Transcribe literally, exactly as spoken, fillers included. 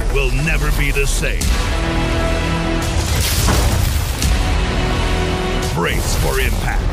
will never be the same. Brace for impact.